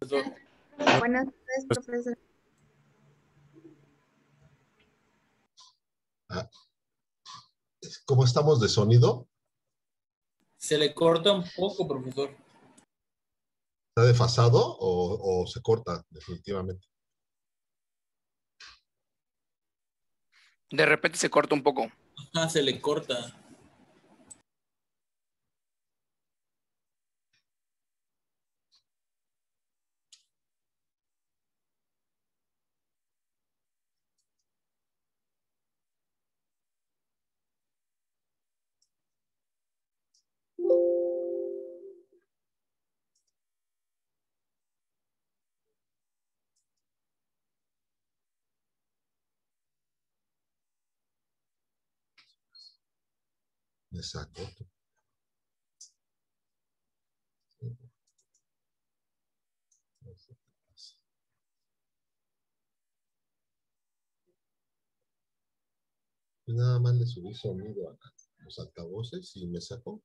profesor. Buenas tardes, profesor. ¿Cómo estamos de sonido? Se le corta un poco, profesor. ¿Está desfasado o se corta definitivamente? De repente se corta un poco. Ajá, se le corta. Exacto. Pues nada más le subí sonido a los altavoces y me sacó.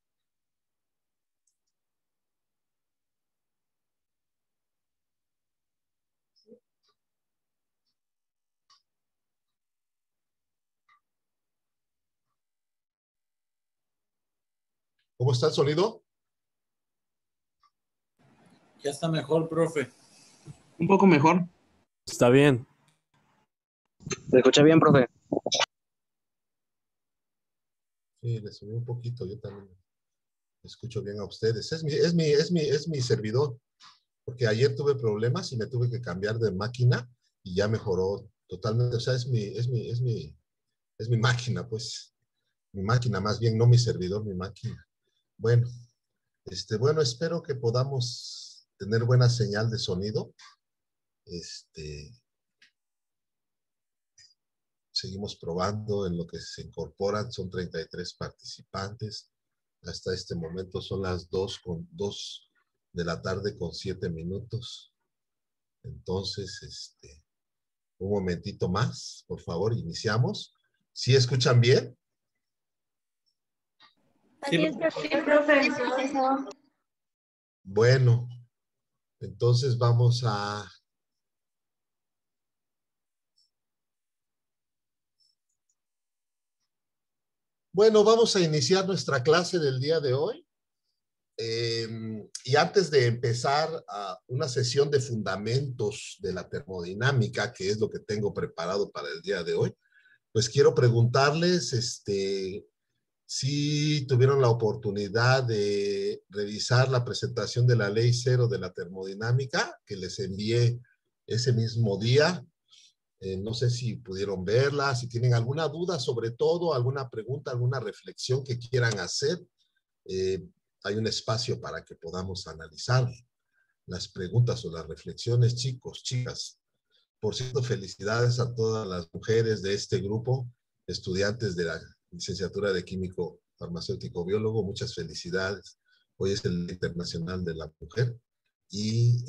¿Cómo está el sonido? Ya está mejor, profe. Un poco mejor. Está bien. ¿Se escucha bien, profe? Sí, le subí un poquito, yo también escucho bien a ustedes. Es mi servidor, porque ayer tuve problemas y me tuve que cambiar de máquina y ya mejoró totalmente. O sea, es mi máquina, pues. Mi máquina, más bien, no mi servidor, mi máquina. Bueno, bueno, espero que podamos tener buena señal de sonido. Seguimos probando en lo que se incorporan. Son 33 participantes. Hasta este momento son las 2 de la tarde con 7 minutos. Entonces, un momentito más, por favor, iniciamos. ¿Sí escuchan bien? Sí, profesor. Bueno, entonces vamos a... Bueno, vamos a iniciar nuestra clase del día de hoy. Y antes de empezar una sesión de fundamentos de la termodinámica, que es lo que tengo preparado para el día de hoy, pues quiero preguntarles si tuvieron la oportunidad de revisar la presentación de la Ley 0 de la termodinámica, que les envié ese mismo día. No sé si pudieron verla, si tienen alguna duda sobre todo, alguna pregunta, alguna reflexión que quieran hacer. Hay un espacio para que podamos analizar las preguntas o las reflexiones, chicos, chicas. Por cierto, felicidades a todas las mujeres de este grupo, estudiantes de la licenciatura de Químico Farmacéutico Biólogo. Muchas felicidades. Hoy es el Día Internacional de la Mujer y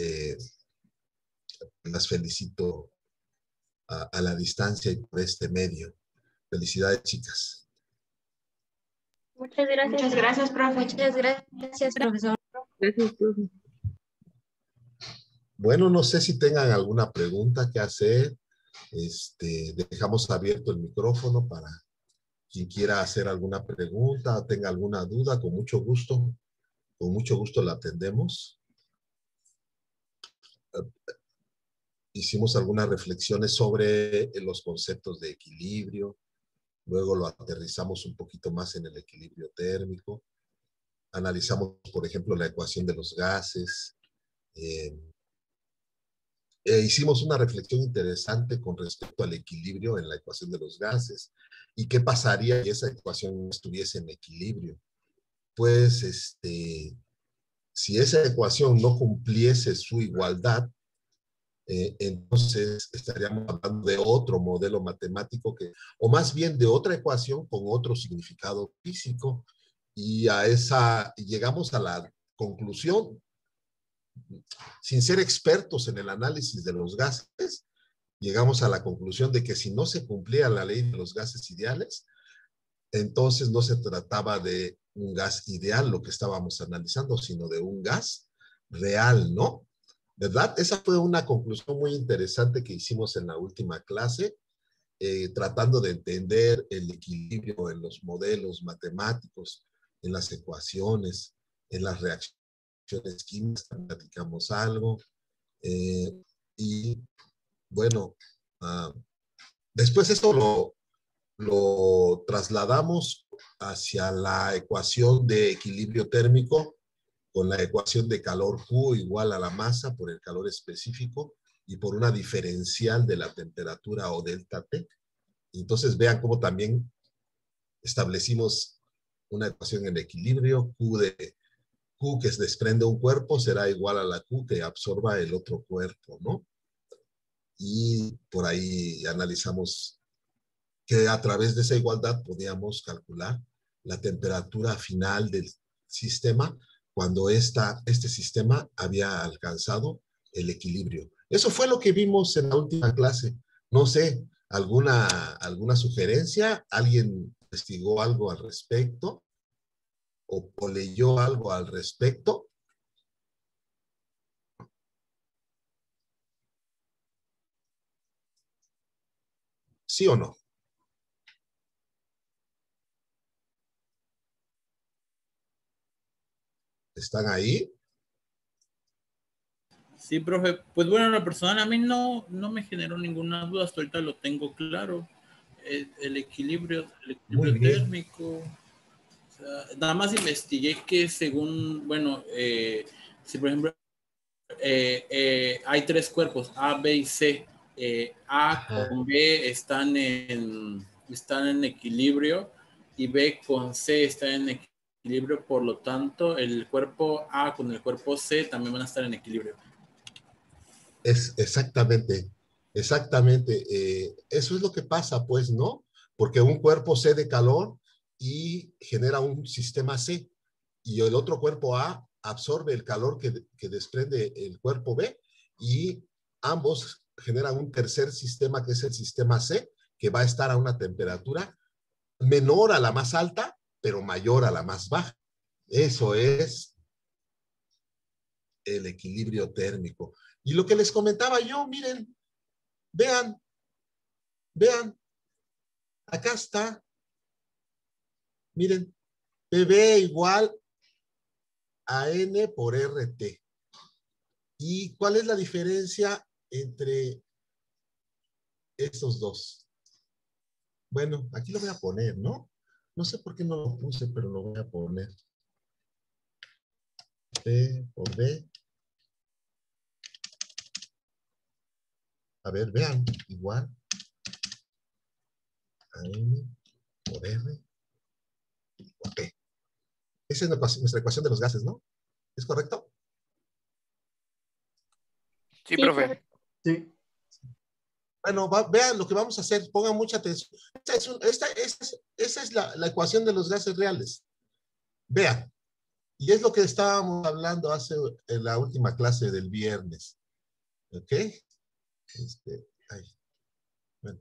las felicito a la distancia y por este medio. Felicidades, chicas. Muchas gracias. Muchas gracias, profe. Muchas gracias, profesor. Gracias, profe. Bueno, no sé si tengan alguna pregunta que hacer. Dejamos abierto el micrófono para quien quiera hacer alguna pregunta o tenga alguna duda, con mucho gusto la atendemos. Hicimos algunas reflexiones sobre los conceptos de equilibrio, luego lo aterrizamos un poquito más en el equilibrio térmico, analizamos, por ejemplo, la ecuación de los gases, hicimos una reflexión interesante con respecto al equilibrio en la ecuación de los gases. ¿Y qué pasaría si esa ecuación no estuviese en equilibrio? Pues, si esa ecuación no cumpliese su igualdad, entonces estaríamos hablando de otro modelo matemático o más bien de otra ecuación con otro significado físico. Y llegamos a la conclusión, sin ser expertos en el análisis de los gases, llegamos a la conclusión de que si no se cumplía la ley de los gases ideales, entonces no se trataba de un gas ideal lo que estábamos analizando, sino de un gas real, ¿no? ¿verdad? Esa fue una conclusión muy interesante que hicimos en la última clase, tratando de entender el equilibrio en los modelos matemáticos, en las ecuaciones, en las reacciones químicas, platicamos algo. Y bueno, después esto lo trasladamos hacia la ecuación de equilibrio térmico con la ecuación de calor Q igual a la masa por el calor específico y por una diferencial de la temperatura o delta T. Entonces vean cómo también establecimos una ecuación en equilibrio. Q que desprende un cuerpo será igual a la Q que absorba el otro cuerpo, ¿no? Y por ahí analizamos que a través de esa igualdad podíamos calcular la temperatura final del sistema cuando este sistema había alcanzado el equilibrio. Eso fue lo que vimos en la última clase. No sé, ¿alguna sugerencia? ¿Alguien investigó algo al respecto? ¿O leyó algo al respecto? ¿Sí o no? ¿Están ahí? Sí, profe. Pues bueno, la personal a mí no me generó ninguna duda, hasta ahorita lo tengo claro. El equilibrio Muy bien. térmico. O sea, nada más investigué que según, bueno, si por ejemplo hay tres cuerpos, A, B y C. A con B están en equilibrio y B con C están en equilibrio, por lo tanto el cuerpo A con el cuerpo C también van a estar en equilibrio. Exactamente. Eso es lo que pasa, pues, ¿no? Porque un cuerpo cede calor y genera un sistema C, y el otro cuerpo A absorbe el calor que desprende el cuerpo B, y ambos generan un tercer sistema que es el sistema C, que va a estar a una temperatura menor a la más alta, pero mayor a la más baja. Eso es el equilibrio térmico. Y lo que les comentaba yo, miren, vean, acá está, miren, PV igual a N por RT. ¿Y cuál es la diferencia entre estos dos? Bueno, aquí lo voy a poner, ¿no? No sé por qué no lo puse, pero lo voy a poner. P por D. A ver, vean, igual a N por R por T. Esa es nuestra ecuación de los gases, ¿no? ¿Es correcto? Sí, profe. Sí. Bueno, vean lo que vamos a hacer, pongan mucha atención. Esa es la ecuación de los gases reales. Vean, y es lo que estábamos hablando en la última clase del viernes. ¿Ok? Bueno.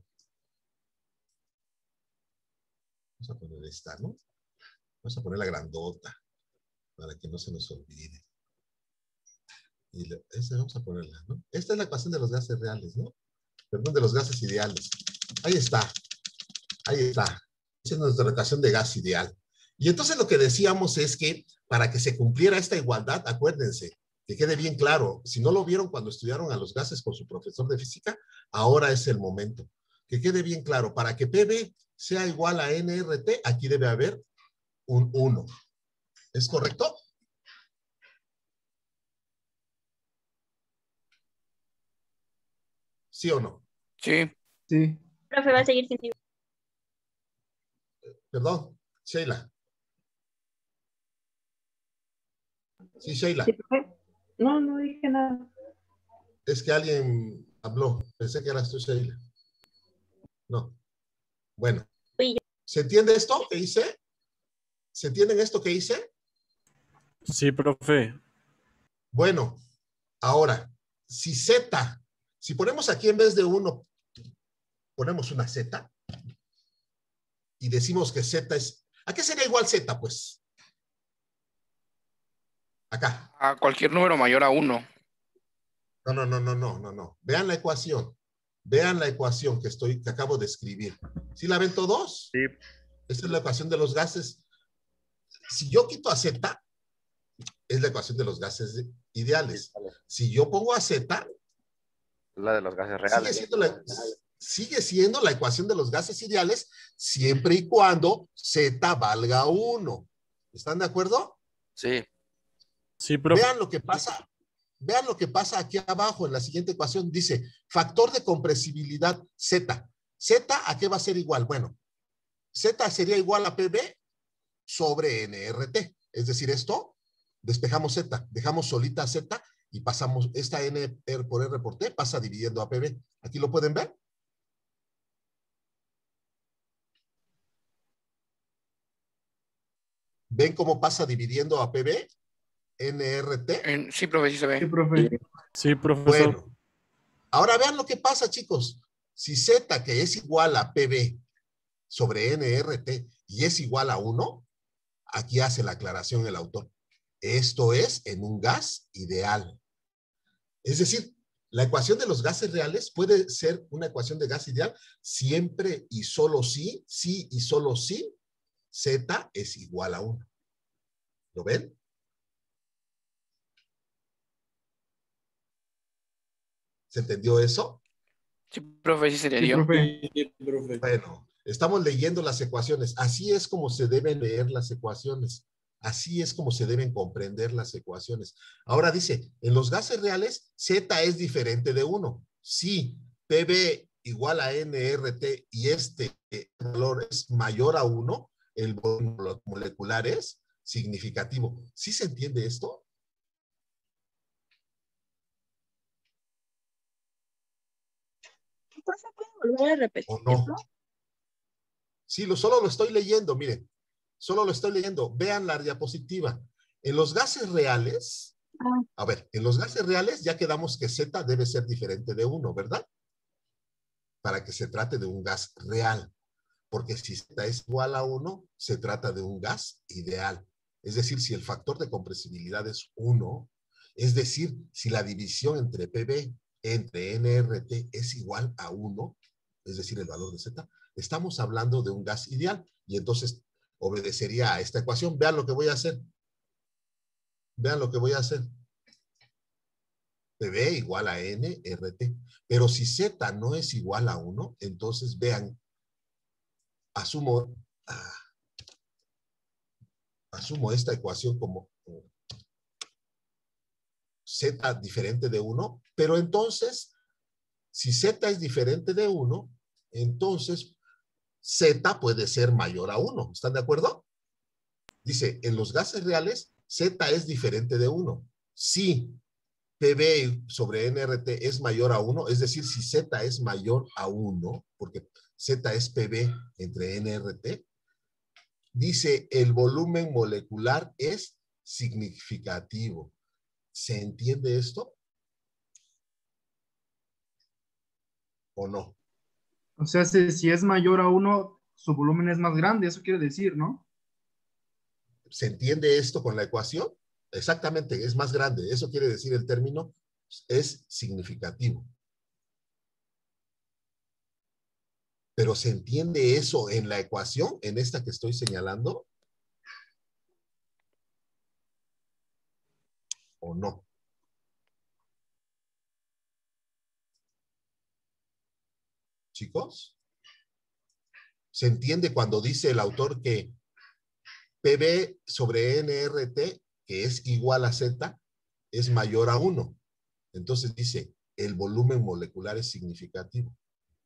Vamos a poner esta, ¿no? Vamos a poner la grandota para que no se nos olvide. Y esta vamos a ponerla, ¿no? Esta es la ecuación de los gases reales, ¿no? Perdón, de los gases ideales. Ahí está. Esa es nuestra ecuación de gas ideal. Y entonces lo que decíamos es que para que se cumpliera esta igualdad, acuérdense, que quede bien claro, si no lo vieron cuando estudiaron a los gases con su profesor de física, ahora es el momento. Que quede bien claro, para que PV sea igual a nRT, aquí debe haber un 1. ¿Es correcto? ¿Sí o no? Sí. Sí. Profe, va a seguir sin tiempo. Perdón, Sheila. Sí, Sheila. Sí, profe. No, no dije nada. Es que alguien habló. Pensé que eras tú, Sheila. No. Bueno. Fui yo. ¿Se entiende esto que hice? ¿Se entienden esto que hice? Sí, profe. Bueno, ahora, si ponemos aquí en vez de 1, ponemos una Z y decimos que Z es... ¿A qué sería igual Z, pues? Acá. A cualquier número mayor a 1. No. Vean la ecuación. Vean la ecuación que acabo de escribir. ¿Sí la ven todos? Sí. Esta es la ecuación de los gases. Si yo quito a Z, es la ecuación de los gases ideales. Si yo pongo a Z, La de los gases reales. Sigue siendo la ecuación de los gases ideales siempre y cuando Z valga 1. ¿Están de acuerdo? Sí. Sí, profe. Vean lo que pasa. Vean lo que pasa aquí abajo en la siguiente ecuación. Dice, factor de compresibilidad Z. ¿Z a qué va a ser igual? Bueno, Z sería igual a PB sobre NRT. Es decir, esto, despejamos Z, dejamos solita Z y pasamos esta N por R por T, pasa dividiendo a PB. ¿Aquí lo pueden ver? ¿Ven cómo pasa dividiendo a PB? NRT. Sí, profe, sí se ve. Sí, profe. Sí, profesor. Bueno, ahora vean lo que pasa, chicos. Si Z, que es igual a PB sobre NRT y es igual a 1, aquí hace la aclaración el autor. Esto es en un gas ideal. Es decir, la ecuación de los gases reales puede ser una ecuación de gas ideal siempre y solo si, sí y solo si, Z es igual a 1. ¿Lo ven? ¿Se entendió eso? Sí, profe, sí se le Sí, dio. profe. Sí, profe. Bueno, estamos leyendo las ecuaciones. Así es como se deben leer las ecuaciones. Así es como se deben comprender las ecuaciones. Ahora dice, en los gases reales, Z es diferente de 1. Si PB igual a NRT y este valor es mayor a 1, el volumen molecular es significativo. ¿Sí se entiende esto? Profe, ¿puede volver a ¿O repetirlo? no? Sí, solo lo estoy leyendo, miren. Solo lo estoy leyendo. Vean la diapositiva. En los gases reales, a ver, en los gases reales ya quedamos que Z debe ser diferente de 1, ¿verdad? Para que se trate de un gas real. Porque si Z es igual a 1, se trata de un gas ideal. Es decir, si el factor de compresibilidad es 1, es decir, si la división entre PB entre NRT es igual a 1, es decir, el valor de Z, estamos hablando de un gas ideal. Y entonces obedecería a esta ecuación. Vean lo que voy a hacer. Vean lo que voy a hacer. PB igual a NRT. Pero si Z no es igual a 1, entonces vean, asumo esta ecuación como Z diferente de 1, pero entonces, si Z es diferente de 1, entonces Z puede ser mayor a 1. ¿Están de acuerdo? Dice, en los gases reales, Z es diferente de 1. Si PB sobre NRT es mayor a 1, es decir, si Z es mayor a 1, porque Z es PB entre NRT, dice, el volumen molecular es significativo. ¿Se entiende esto? ¿O no? O sea, si es mayor a 1, su volumen es más grande, eso quiere decir, ¿no? ¿Se entiende esto con la ecuación? Exactamente, es más grande. Eso quiere decir el término es significativo. Pero ¿se entiende eso en la ecuación, en esta que estoy señalando? ¿O no? Chicos, ¿se entiende cuando dice el autor que PB sobre NRT, que es igual a Z, es mayor a 1? Entonces dice, el volumen molecular es significativo.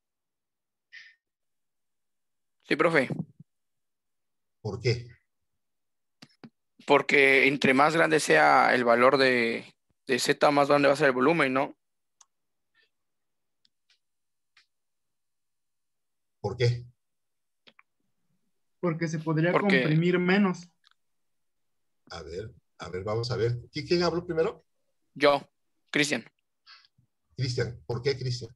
Sí, profe. ¿Por qué? Porque entre más grande sea el valor de Z, más grande va a ser el volumen, ¿no? ¿Por qué? Porque se podría Porque comprimir menos. A ver, vamos a ver. ¿Quién habló primero? yo, Cristian. Cristian. ¿Por qué Cristian?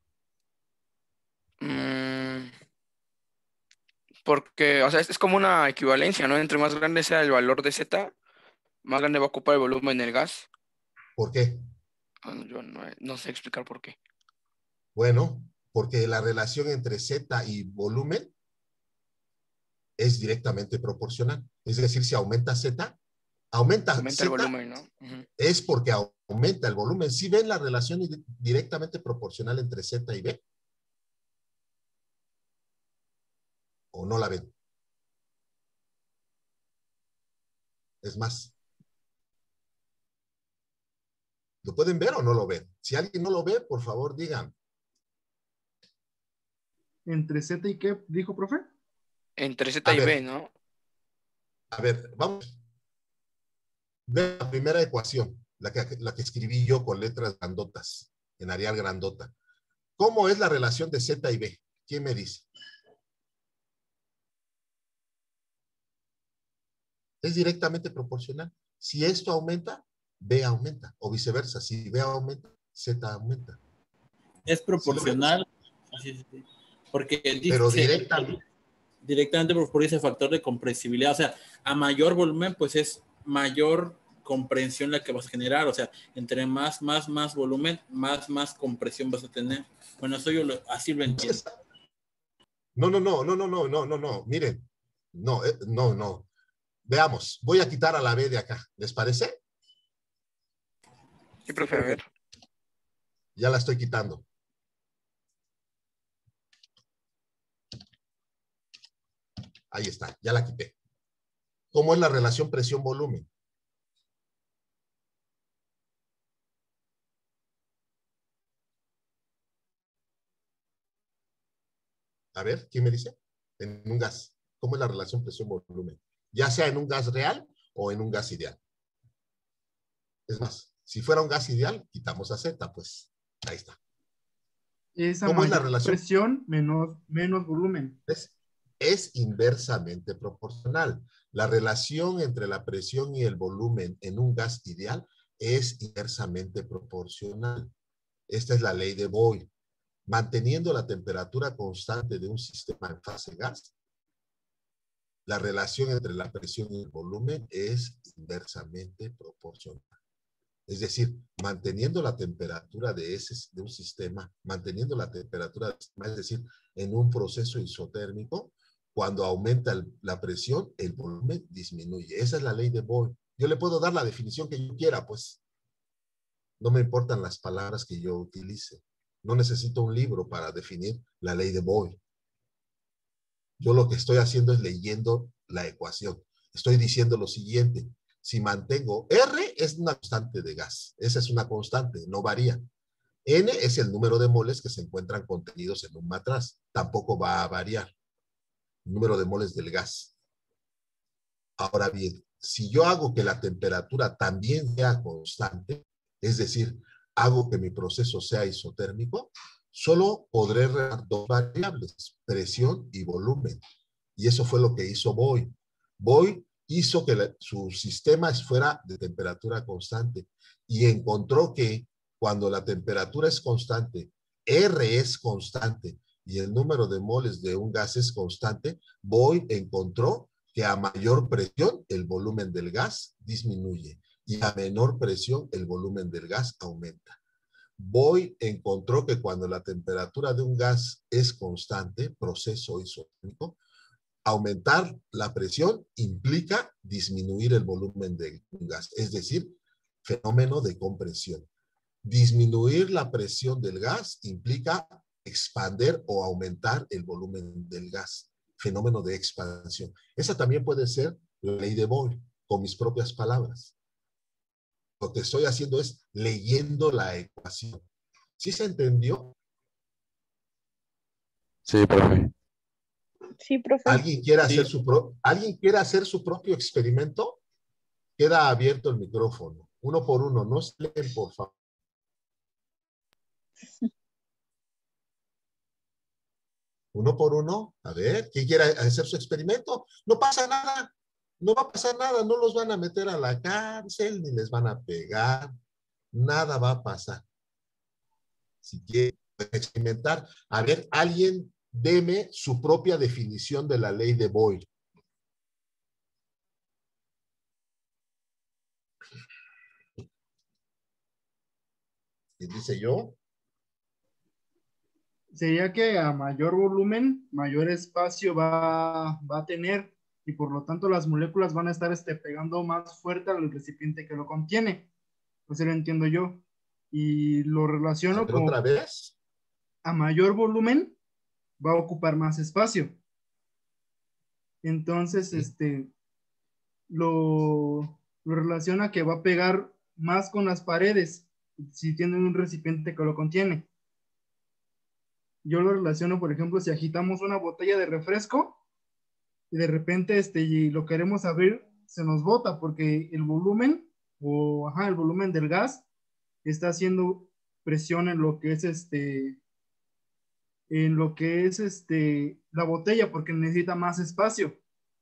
Porque, o sea, es como una equivalencia, ¿no? Entre más grande sea el valor de Z, más grande va a ocupar el volumen del gas. ¿Por qué? Yo no sé explicar por qué. Bueno, porque la relación entre Z y volumen es directamente proporcional. Es decir, si aumenta Z, aumenta Aumenta el Z, volumen, ¿no? Ujú. es porque aumenta el volumen. ¿Sí ven la relación directamente proporcional entre Z y B? ¿O no la ven? Es más, ¿lo pueden ver o no lo ven? Si alguien no lo ve, por favor, digan. ¿Entre Z y qué dijo, profe? Entre Z A y B, ver, ¿no? vamos. Ve la primera ecuación, la que escribí yo con letras grandotas, en Arial grandota. ¿Cómo es la relación de Z y B? ¿Quién me dice? Es directamente proporcional. Si esto aumenta, B aumenta, o viceversa. Si B aumenta, Z aumenta. Es ¿Sí lo ven? proporcional, sí. Porque Pero dice directamente por ese factor de compresibilidad. O sea, a mayor volumen, pues es mayor comprensión la que vas a generar. O sea, entre más volumen, más compresión vas a tener. Bueno, eso yo así lo entiendo. No. Miren, no. Veamos, voy a quitar a la B de acá. ¿Les parece? Sí, profe, a ver. Ya la estoy quitando. Ahí está, ya la quité. ¿Cómo es la relación presión-volumen? A ver, ¿quién me dice? En un gas. ¿Cómo es la relación presión-volumen? Ya sea en un gas real o en un gas ideal. Es más, si fuera un gas ideal, quitamos a Z, pues ahí está. Esa ¿Cómo es la mayor relación? presión menos volumen. Es inversamente proporcional. La relación entre la presión y el volumen en un gas ideal es inversamente proporcional. Esta es la ley de Boyle. Manteniendo la temperatura constante de un sistema en fase gas, la relación entre la presión y el volumen es inversamente proporcional. Es decir, manteniendo la temperatura de un sistema, manteniendo la temperatura del sistema, es decir, en un proceso isotérmico, cuando aumenta la presión, el volumen disminuye. Esa es la ley de Boyle. Yo le puedo dar la definición que yo quiera, pues. No me importan las palabras que yo utilice. No necesito un libro para definir la ley de Boyle. Yo lo que estoy haciendo es leyendo la ecuación. Estoy diciendo lo siguiente. Si mantengo R es una constante de gas. Esa es una constante, no varía. N es el número de moles que se encuentran contenidos en un matraz. Tampoco va a variar. El número de moles del gas. Ahora bien, si yo hago que la temperatura también sea constante, es decir, hago que mi proceso sea isotérmico, solo podré realizar dos variables, presión y volumen. Y eso fue lo que hizo Boyle. Boyle hizo que su sistema fuera de temperatura constante y encontró que cuando la temperatura es constante, R es constante y el número de moles de un gas es constante, Boyle encontró que a mayor presión el volumen del gas disminuye y a menor presión el volumen del gas aumenta. Boyle encontró que cuando la temperatura de un gas es constante, proceso isotérmico, aumentar la presión implica disminuir el volumen de un gas, es decir, fenómeno de compresión. Disminuir la presión del gas implica expander o aumentar el volumen del gas, fenómeno de expansión. Esa también puede ser la ley de Boyle, con mis propias palabras. Lo que estoy haciendo es leyendo la ecuación. ¿Sí se entendió? Sí, profe. Sí, profe. ¿Alguien quiere hacer su propio experimento? Queda abierto el micrófono. Uno por uno, no se leen, por favor. Uno por uno. A ver, ¿quién quiere hacer su experimento? No pasa nada. No va a pasar nada. No los van a meter a la cárcel, ni les van a pegar. Nada va a pasar. Si quieren experimentar, a ver, alguien deme su propia definición de la ley de Boyle. ¿Quién dice yo? Sería que a mayor volumen, mayor espacio va a tener y por lo tanto las moléculas van a estar pegando más fuerte al recipiente que lo contiene. Pues eso lo entiendo yo. Y lo relaciono Pero otra con vez. a mayor volumen va a ocupar más espacio. Entonces, Sí. Lo relaciona que va a pegar más con las paredes si tienen un recipiente que lo contiene. Yo lo relaciono, por ejemplo, si agitamos una botella de refresco y de repente y lo queremos abrir, se nos bota porque el volumen el volumen del gas está haciendo presión en lo que es la botella porque necesita más espacio.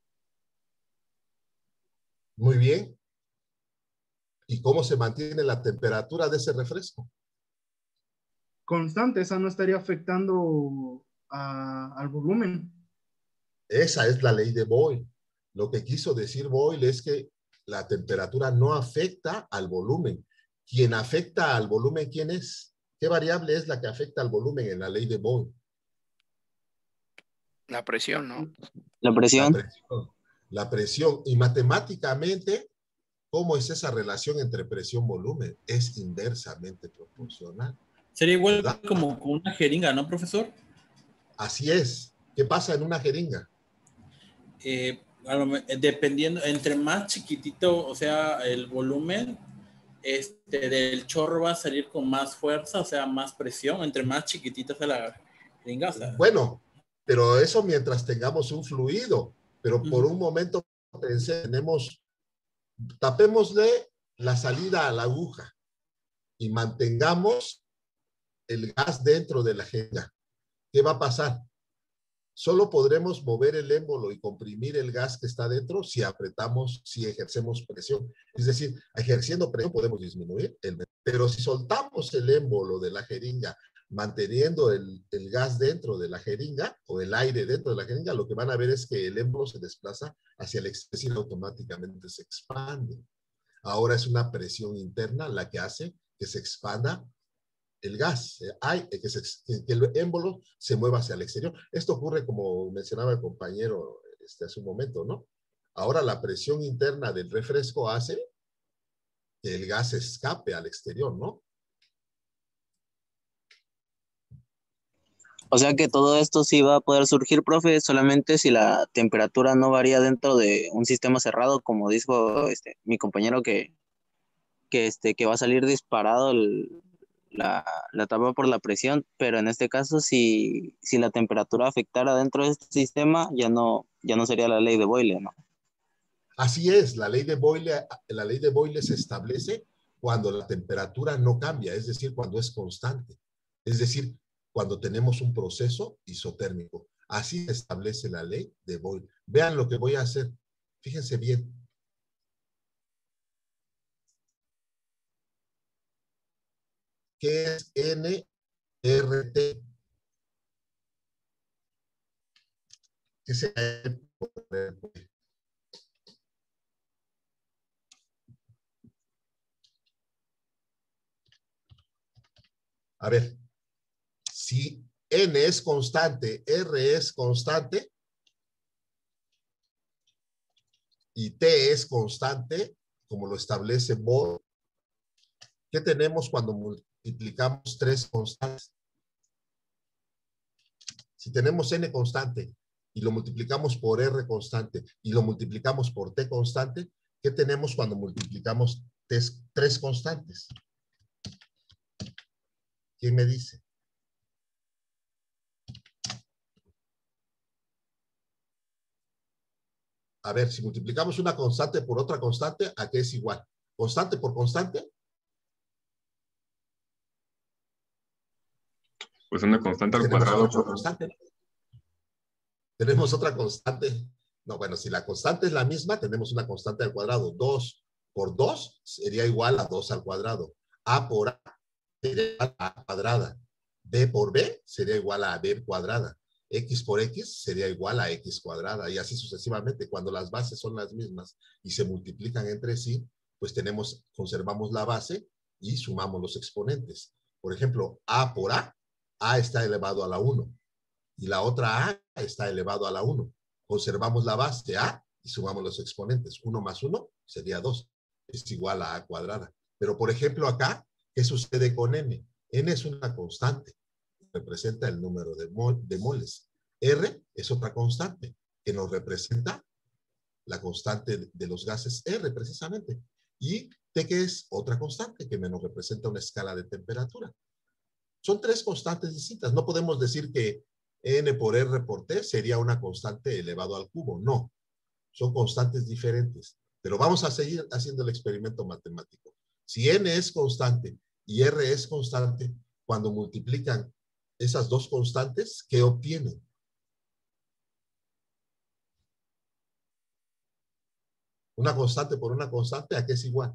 Muy bien. ¿Y cómo se mantiene la temperatura de ese refresco? Constante, esa no estaría afectando al volumen. Esa es la ley de Boyle. Lo que quiso decir Boyle es que la temperatura no afecta al volumen. ¿Quién afecta al volumen, quién es? ¿Qué variable es la que afecta al volumen en la ley de Boyle? La presión, ¿no? La La presión. presión. La presión. Y matemáticamente, ¿cómo es esa relación entre presión-volumen? Es inversamente proporcional. Sería igual ¿Verdad? como con una jeringa, ¿no, profesor? Así es. ¿Qué pasa en una jeringa? Dependiendo, entre más chiquitito, o sea, el volumen del chorro va a salir con más fuerza, o sea, más presión, entre más chiquitita sea la jeringa. O sea, Bueno, pero eso mientras tengamos un fluido. Pero por un momento pensé, tapémosle la salida a la aguja y mantengamos el gas dentro de la jeringa. ¿Qué va a pasar? Solo podremos mover el émbolo y comprimir el gas que está dentro si apretamos, si ejercemos presión. Es decir, ejerciendo presión podemos disminuir pero si soltamos el émbolo de la jeringa, manteniendo el gas dentro de la jeringa o el aire dentro de la jeringa, lo que van a ver es que el émbolo se desplaza hacia el exterior y automáticamente se expande. Ahora es una presión interna la que hace que se expanda el gas, que el émbolo se mueva hacia el exterior. Esto ocurre, como mencionaba el compañero hace un momento, ¿no? Ahora la presión interna del refresco hace que el gas escape al exterior, ¿no? O sea que todo esto sí va a poder surgir, profe, solamente si la temperatura no varía dentro de un sistema cerrado, como dijo mi compañero que va a salir disparado la tapa por la presión, pero en este caso si la temperatura afectara dentro de este sistema, ya no sería la ley de Boyle, ¿no? Así es, la ley de Boyle se establece cuando la temperatura no cambia, es decir, cuando es constante. Es decir, cuando tenemos un proceso isotérmico. Así se establece la ley de Boyle. Vean lo que voy a hacer. Fíjense bien. ¿Qué es nRT? ¿Qué se A ver, si N es constante, R es constante y T es constante, como lo establece Boyle, ¿qué tenemos cuando multiplicamos tres constantes? Si tenemos N constante y lo multiplicamos por R constante y lo multiplicamos por T constante, ¿qué tenemos cuando multiplicamos tres constantes? ¿Quién me dice? A ver, si multiplicamos una constante por otra constante, ¿a qué es igual? ¿Constante por constante? Pues una constante al Tenemos cuadrado. otra constante. Tenemos otra constante. No, bueno, si la constante es la misma, tenemos una constante al cuadrado. 2 por 2 sería igual a 2 al cuadrado. A por A sería igual a A cuadrada. B por B sería igual a B cuadrada. X por X sería igual a X cuadrada. Y así sucesivamente. Cuando las bases son las mismas y se multiplican entre sí, pues conservamos la base y sumamos los exponentes. Por ejemplo, A por A está elevado a la 1. Y la otra A está elevado a la 1. Conservamos la base A y sumamos los exponentes. 1 más 1 sería 2. Es igual a A cuadrada. Pero, por ejemplo, acá, ¿qué sucede con N? N es una constante. Representa el número de moles. R es otra constante que nos representa la constante de los gases R, precisamente. Y T, que es otra constante que nos representa una escala de temperatura. Son tres constantes distintas. No podemos decir que N por R por T sería una constante elevado al cubo. No, son constantes diferentes. Pero vamos a seguir haciendo el experimento matemático. Si N es constante y R es constante, cuando multiplican esas dos constantes, ¿qué obtienen? Una constante por una constante, ¿a qué es igual?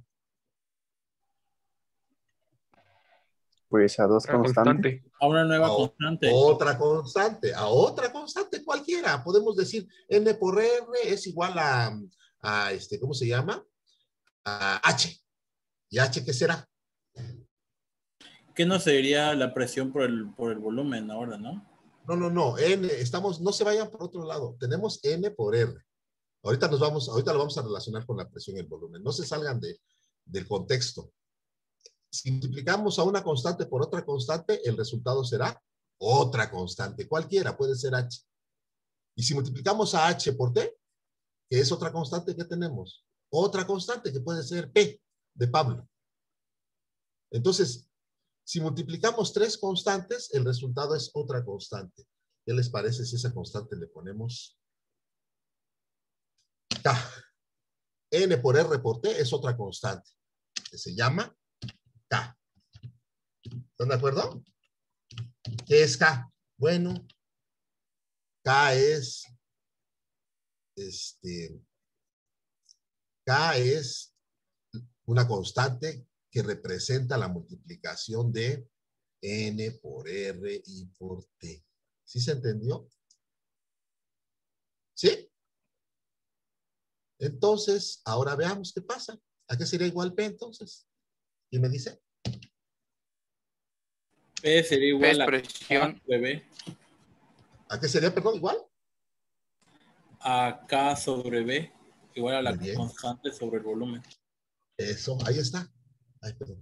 Pues a dos Otra constantes. A una nueva A constante. a otra constante cualquiera. Podemos decir N por R es igual a ¿cómo se llama? A H. ¿Y H qué será? ¿Qué no sería la presión por el volumen ahora, no? No. N, no se vayan por otro lado. Tenemos N por R. Ahorita lo vamos a relacionar con la presión y el volumen. No se salgan del contexto. Si multiplicamos a una constante por otra constante, el resultado será otra constante. Cualquiera, puede ser H. Y si multiplicamos a H por T, que es otra constante que tenemos, otra constante que puede ser P de Pablo. Entonces, si multiplicamos tres constantes, el resultado es otra constante. ¿Qué les parece si esa constante le ponemos K? N por R por T es otra constante que se llama K. ¿Están de acuerdo? ¿Qué es K? Bueno, K es una constante que representa la multiplicación de N por R y por T. ¿Sí se entendió? ¿Sí? Entonces, ahora veamos qué pasa. ¿A qué sería igual P entonces? ¿Quién me dice? P sería igual a presión. K sobre B. ¿A qué sería, perdón, igual? A K sobre B. Igual a la Muy bien. constante sobre el volumen. Eso, ahí está. Ay, perdón.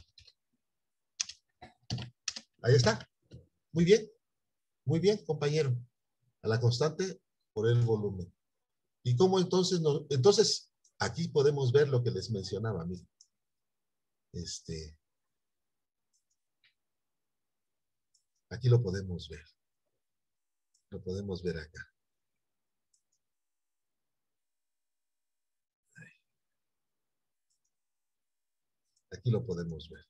Ahí está. Muy bien, compañero. A la constante por el volumen. ¿Y cómo entonces? Entonces, aquí podemos ver lo que les mencionaba, miren. Aquí lo podemos ver. Lo podemos ver acá. Aquí lo podemos ver.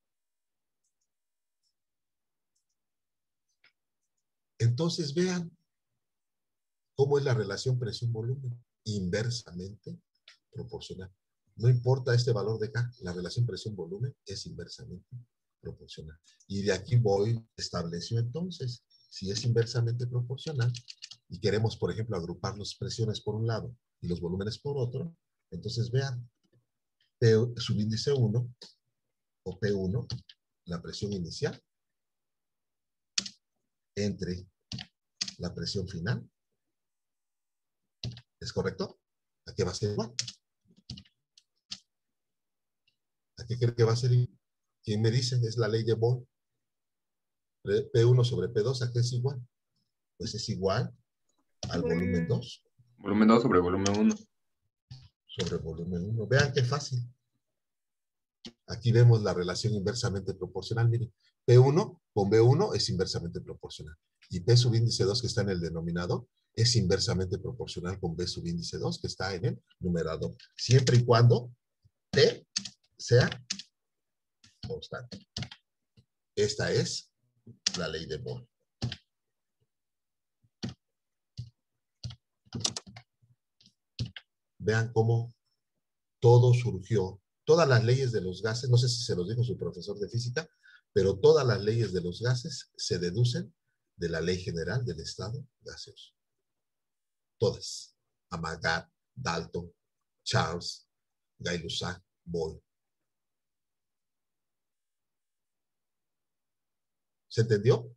Entonces vean cómo es la relación presión-volumen. Inversamente proporcional. No importa este valor de K, la relación presión-volumen es inversamente proporcional. Y de aquí estableció entonces, si es inversamente proporcional y queremos, por ejemplo, agrupar las presiones por un lado y los volúmenes por otro, entonces vean, P subíndice 1 o P1, la presión inicial, entre la presión final. ¿Es correcto? ¿A qué va a ser igual? ¿A qué cree que va a ser igual? ¿Quién me dice? Es la ley de Bohr. P1 sobre P2, ¿a qué es igual? Pues es igual al volumen 2. Volumen 2 sobre volumen 1. Sobre volumen 1. Vean qué fácil. Aquí vemos la relación inversamente proporcional. Miren, P1 con B1 es inversamente proporcional. Y P subíndice 2 que está en el denominador es inversamente proporcional con B subíndice 2 que está en el numerador. Siempre y cuando T sea constante. Esta es la ley de Bohr. Vean cómo todo surgió. Todas las leyes de los gases, no sé si se los dijo su profesor de física, pero todas las leyes de los gases se deducen de la ley general del estado gaseoso. Todas. Amagat, Dalton, Charles, Gay-Lussac, Boyle. ¿Se entendió?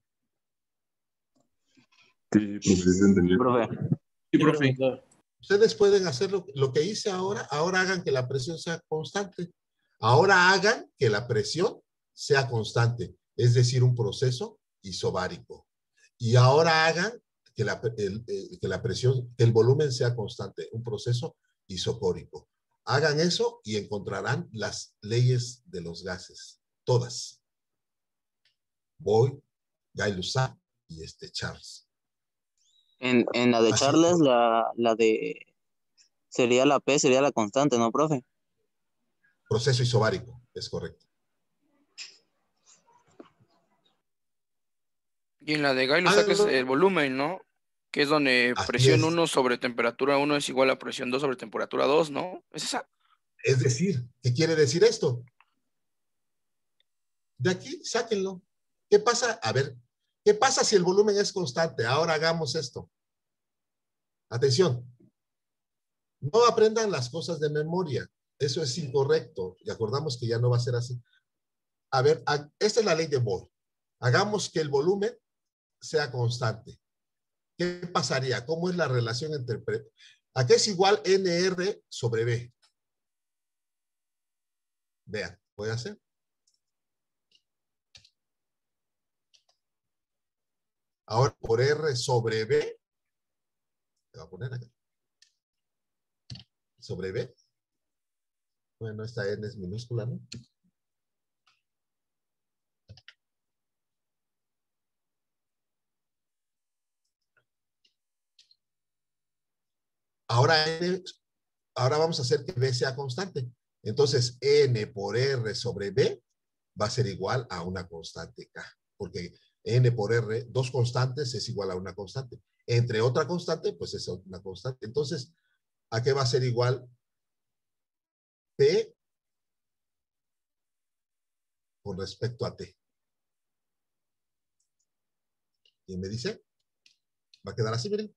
Sí, sí, se entendió. Profe. Sí, profesor. Ustedes pueden hacer lo que hice ahora. Ahora hagan que la presión sea constante. Ahora hagan que la presión sea constante, es decir, un proceso isobárico. Y ahora hagan que la presión, que el volumen sea constante, un proceso isocórico. Hagan eso y encontrarán las leyes de los gases, todas. Boyle, Gay-Lussac y Charles. En la de Así Charles, que- la de sería la P, sería la constante, ¿no, profe? Proceso isobárico, es correcto. Y en la de Gay-Lussac es Háganlo. el volumen, ¿no? Que es donde Así presión es. 1 sobre temperatura 1 es igual a presión 2 sobre temperatura 2, ¿no? ¿Es esa? Es decir, ¿qué quiere decir esto? De aquí, sáquenlo. ¿Qué pasa? A ver, ¿qué pasa si el volumen es constante? Ahora hagamos esto. Atención. No aprendan las cosas de memoria. Eso es incorrecto. Y acordamos que ya no va a ser así. A ver, esta es la ley de Bohr. Hagamos que el volumen sea constante. ¿Qué pasaría? ¿Cómo es la relación entre... ¿A qué es igual NR sobre B? Vean, voy a hacer. Ahora por R sobre B, te voy a poner acá. Sobre B. Bueno, esta N es minúscula, ¿no? Ahora vamos a hacer que B sea constante. Entonces, N por R sobre B va a ser igual a una constante K. Porque N por R, dos constantes es igual a una constante. Entre otra constante, pues es una constante. Entonces, ¿a qué va a ser igual P con respecto a T? ¿Quién me dice? Va a quedar así, miren.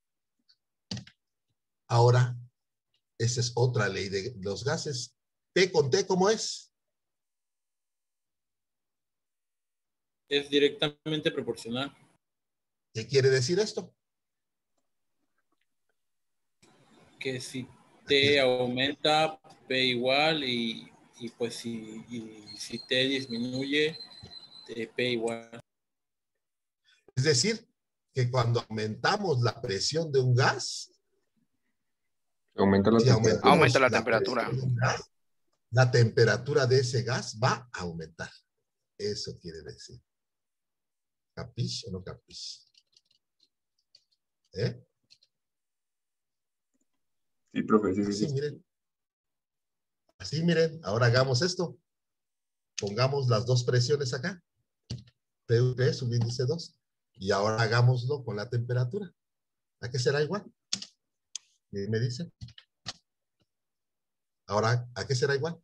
Ahora, esa es otra ley de los gases. P con T, ¿cómo es? Es directamente proporcional. ¿Qué quiere decir esto? Que si T aumenta, P igual, y pues si T disminuye, P igual. Es decir, que cuando aumentamos la presión de un gas, Aumenta la si temperatura. Aumenta la presión temperatura. de un gas, la temperatura de ese gas va a aumentar. Eso quiere decir. ¿Capiche o no capiche? ¿Eh? Sí, profe, sí, Así, sí. miren. Así, miren. Ahora hagamos esto. Pongamos las dos presiones acá. PV, subíndice 2. Y ahora hagámoslo con la temperatura. ¿A qué será igual? ¿Quién me dice? Ahora, ¿a qué será igual?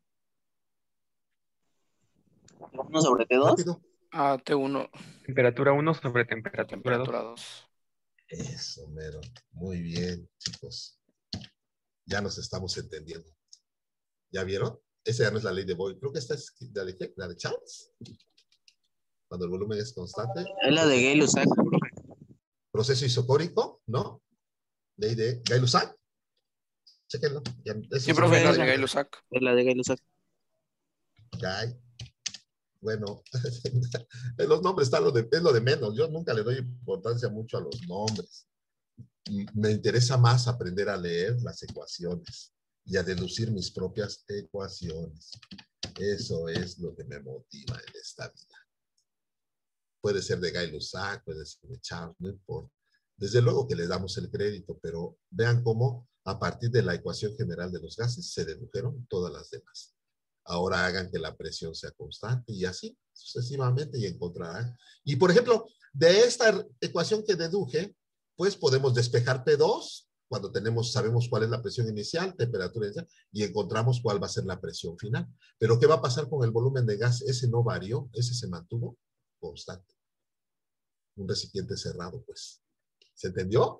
1 sobre T2. Rápido. A T1, Temperatura 1 sobre temperatura 2. temperatura 2. Eso, mero. Muy bien, chicos. Ya nos estamos entendiendo. ¿Ya vieron? Esa ya no es la ley de Boyle. Creo que esta es la de ¿qué? ¿La de Charles? Cuando el volumen es constante. Es la de Gay-Lussac, profe. Proceso isocórico, ¿no? Ley de Gay-Lussac. Chéquenlo. Sí, profe, la de Gay-Lussac. Es la de Gay-Lussac. Gay. Bueno, en los nombres es lo de menos. Yo nunca le doy importancia mucho a los nombres. Me interesa más aprender a leer las ecuaciones y a deducir mis propias ecuaciones. Eso es lo que me motiva en esta vida. Puede ser de Gay-Lussac, puede ser de Charles, no importa. Desde luego que le damos el crédito, pero vean cómo a partir de la ecuación general de los gases se dedujeron todas las demás. Ahora hagan que la presión sea constante y así sucesivamente y encontrarán. Y por ejemplo, de esta ecuación que deduje, pues podemos despejar P2 cuando sabemos cuál es la presión inicial, temperatura inicial, y encontramos cuál va a ser la presión final. Pero ¿qué va a pasar con el volumen de gas? Ese no varió, ese se mantuvo constante. Un recipiente cerrado, pues. ¿Se entendió?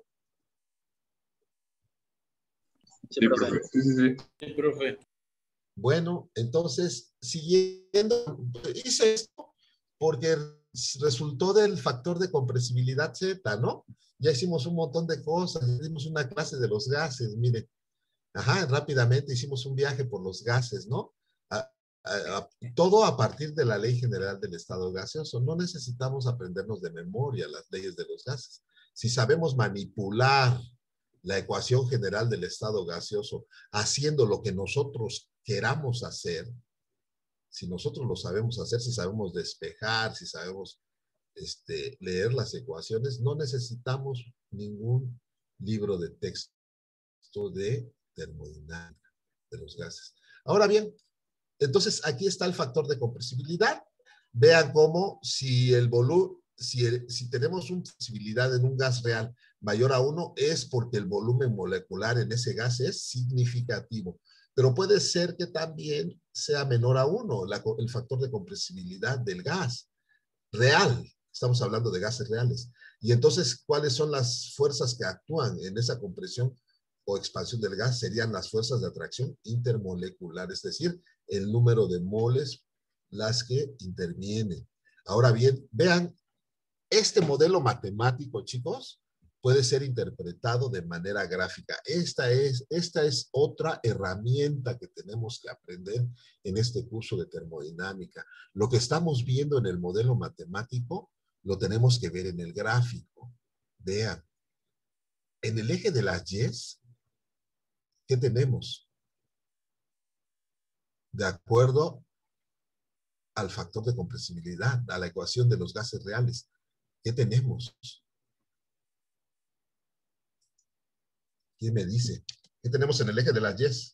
Sí, profe. Sí, sí, sí. Sí, profe. Bueno, entonces, siguiendo, hice esto porque resultó del factor de compresibilidad Z, ¿no? Ya hicimos un montón de cosas, hicimos una clase de los gases, mire. Ajá, rápidamente hicimos un viaje por los gases, ¿no? Todo a partir de la Ley General del Estado Gaseoso. No necesitamos aprendernos de memoria las leyes de los gases. Si sabemos manipular la ecuación general del estado gaseoso haciendo lo que nosotros queramos hacer, si nosotros lo sabemos hacer, si sabemos despejar, si sabemos leer las ecuaciones, no necesitamos ningún libro de texto de termodinámica de los gases. Ahora bien, entonces aquí está el factor de compresibilidad. Vean cómo si el volumen, si tenemos una compresibilidad en un gas real mayor a 1, es porque el volumen molecular en ese gas es significativo. Pero puede ser que también sea menor a 1 el factor de compresibilidad del gas real. Estamos hablando de gases reales. Y entonces, ¿cuáles son las fuerzas que actúan en esa compresión o expansión del gas? Serían las fuerzas de atracción intermolecular, es decir, el número de moles las que intervienen. Ahora bien, vean, este modelo matemático, chicos, puede ser interpretado de manera gráfica. Esta es otra herramienta que tenemos que aprender en este curso de termodinámica. Lo que estamos viendo en el modelo matemático, lo tenemos que ver en el gráfico. Vean, en el eje de las Y's, ¿qué tenemos? De acuerdo al factor de compresibilidad, a la ecuación de los gases reales, ¿qué tenemos? ¿Quién me dice? ¿Qué tenemos en el eje de las Y's?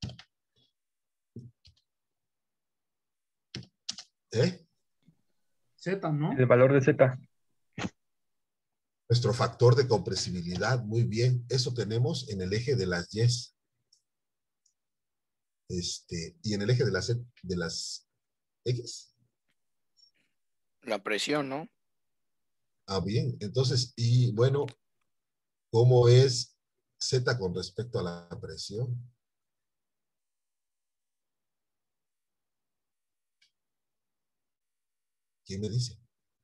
Z, ¿no? El valor de Z. Nuestro factor de compresibilidad, muy bien. Eso tenemos en el eje de las Y's. Y en el eje de las X. La presión, ¿no? Ah, bien. Entonces, y bueno, ¿cómo es Z con respecto a la presión? ¿Quién me dice?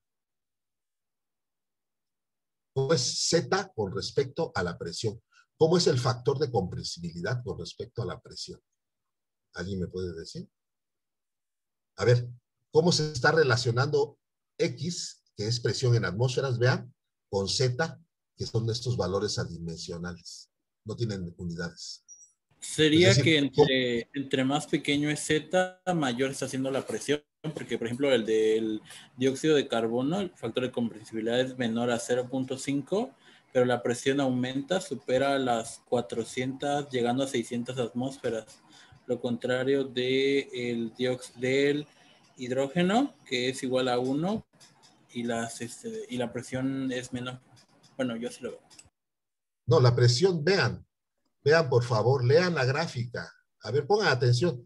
¿Cómo es Z con respecto a la presión? ¿Cómo es el factor de compresibilidad con respecto a la presión? ¿Alguien me puede decir? A ver, ¿cómo se está relacionando X, que es presión en atmósferas, vean, con Z, que son estos valores adimensionales? No tienen unidades. Sería Es decir, que entre más pequeño es Z, mayor está haciendo la presión, porque por ejemplo el del dióxido de carbono, el factor de compresibilidad es menor a 0.5, pero la presión aumenta, supera las 400, llegando a 600 atmósferas. Lo contrario del hidrógeno, que es igual a 1, y la presión es menor. Bueno, yo sí lo veo. No, la presión, vean por favor, lean la gráfica. A ver, pongan atención.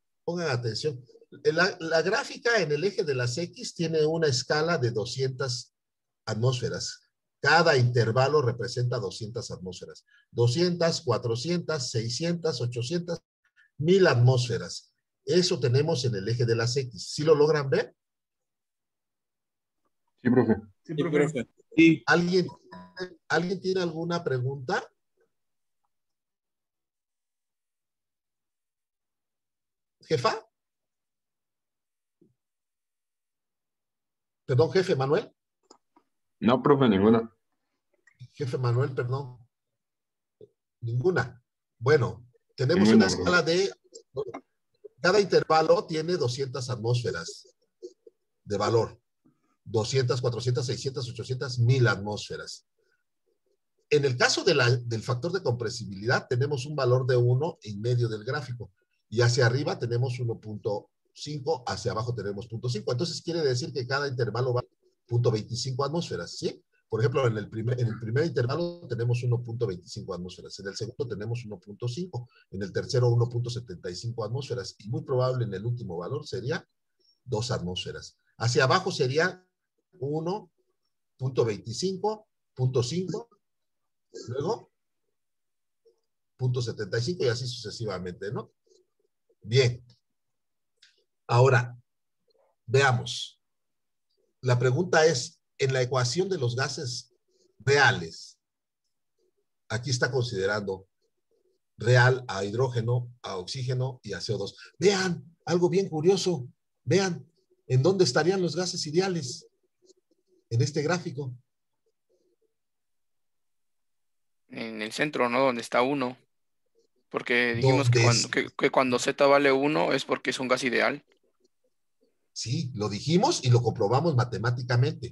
La gráfica en el eje de las X tiene una escala de 200 atmósferas. Cada intervalo representa 200 atmósferas. 200, 400, 600, 800, 1000 atmósferas. Eso tenemos en el eje de las X. ¿Sí lo logran ver? Sí, profe. Sí, profe. Sí. ¿Alguien tiene alguna pregunta? ¿Jefa? Perdón, jefe Manuel. No, profe, ninguna. Jefe Manuel, perdón. Ninguna. Bueno, tenemos Ninguna, una escala de... Cada intervalo tiene 200 atmósferas de valor. 200, 400, 600, 800, 1000 atmósferas. En el caso del factor de compresibilidad, tenemos un valor de 1 en medio del gráfico. Y hacia arriba tenemos 1.5, hacia abajo tenemos 0.5. Entonces quiere decir que cada intervalo va a 0.25 atmósferas, ¿sí? Por ejemplo, en el primer intervalo tenemos 1.25 atmósferas, en el segundo tenemos 1.5, en el tercero 1.75 atmósferas, y muy probable en el último valor sería 2 atmósferas. Hacia abajo sería 1.25, 0.5, luego 0.75 y así sucesivamente, ¿no? Bien. Ahora, veamos. la pregunta es, en la ecuación de los gases reales, aquí está considerando real a hidrógeno, a oxígeno y a CO2. Vean, algo bien curioso. Vean, ¿en dónde estarían los gases ideales? En este gráfico. En el centro, ¿no? Donde está 1. Porque dijimos ¿Dónde que cuando Z vale 1 es porque es un gas ideal. Sí, lo dijimos y lo comprobamos matemáticamente.